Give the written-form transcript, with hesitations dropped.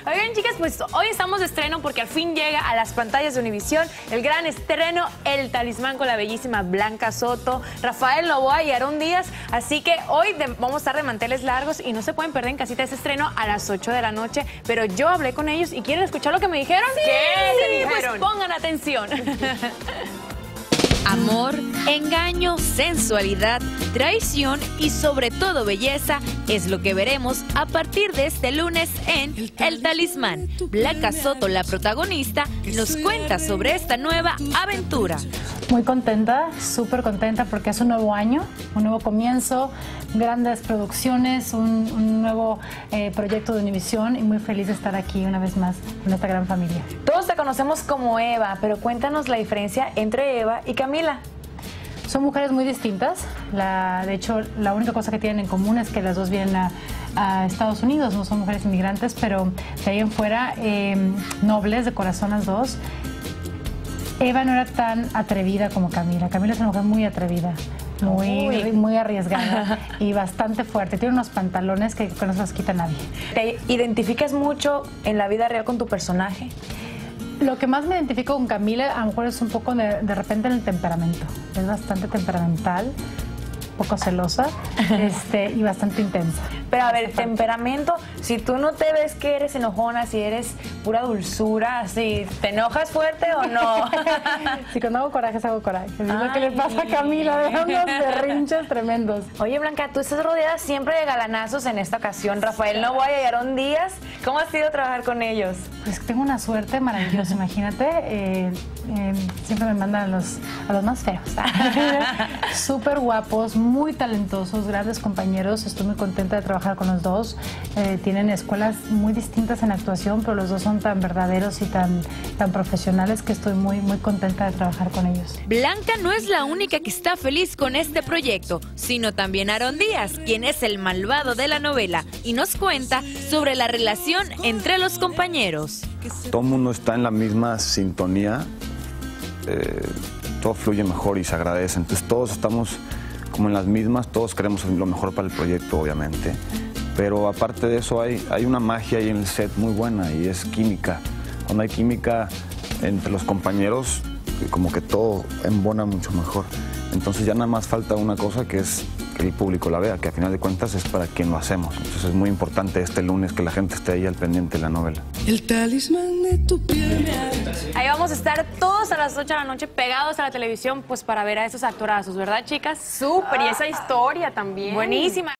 Oigan, chicas, pues hoy estamos de estreno porque al fin llega a las pantallas de Univisión el gran estreno El Talismán con la bellísima Blanca Soto, Rafael Novoa y Aarón Díaz. Así que hoy vamos a estar de manteles largos y no se pueden perder en casita ese estreno a las 8 de la noche. Pero yo hablé con ellos y ¿quieren escuchar lo que me dijeron? Sí, ¿Qué te dijeron? Pues pongan atención. Amor, engaño, sensualidad, traición y sobre todo belleza es lo que veremos a partir de este lunes en El Talismán. Blanca Soto, la protagonista, nos cuenta sobre esta nueva aventura. Muy contenta, súper contenta porque es un nuevo año, un nuevo comienzo, grandes producciones, un nuevo proyecto de Univisión y muy feliz de estar aquí una vez más con esta gran familia. Todos te conocemos como Eva, pero cuéntanos la diferencia entre Eva y Camila. Son mujeres muy distintas, de hecho la única cosa que tienen en común es que las dos vienen a Estados Unidos, no son mujeres inmigrantes, pero de ahí en fuera nobles de corazón las dos. Eva no era tan atrevida como Camila. Camila es una mujer muy atrevida, muy arriesgada y bastante fuerte. Tiene unos pantalones que no se los quita nadie. ¿Te identificas mucho en la vida real con tu personaje? Lo que más me identifico con Camila a lo mejor es un poco de repente en el temperamento. Es bastante temperamental, un poco celosa y bastante intensa. Pero a ver, temperamento, si tú no te ves que eres enojona, si eres pura dulzura, si ¿te enojas fuerte o no? Sí, cuando hago corajes, hago coraje. Es lo que le pasa a Camila, de unos berrinches tremendos. Oye, Blanca, tú estás rodeada siempre de galanazos en esta ocasión. Rafael Novoa y Aarón Díaz, ¿cómo ha sido trabajar con ellos? Pues tengo una suerte maravillosa, imagínate. Siempre me mandan a los más feos. Súper guapos, muy talentosos, grandes compañeros. Estoy muy contenta de trabajar con los dos. Tienen escuelas muy distintas en actuación, pero los dos son tan verdaderos y tan profesionales que estoy muy contenta de trabajar con ellos. Blanca no es la única que está feliz con este proyecto, sino también Aarón Díaz, quien es el malvado de la novela, y nos cuenta sobre la relación entre los compañeros. Todo el mundo está en la misma sintonía, todo fluye mejor y se agradece. Entonces todos estamos como en las mismas, todos queremos lo mejor para el proyecto, obviamente. Pero aparte de eso hay una magia ahí en el set muy buena y es química. Cuando hay química entre los compañeros, como que todo embona mucho mejor. Entonces ya nada más falta una cosa, que es que el público la vea, que a final de cuentas es para quien lo hacemos. Entonces es muy importante este lunes que la gente esté ahí al pendiente de la novela. El talismán de tu piel. Ahí vamos a estar todos a las 8 de la noche pegados a la televisión pues para ver a esos actorazos, ¿verdad, chicas? Súper, y esa historia también. Buenísima.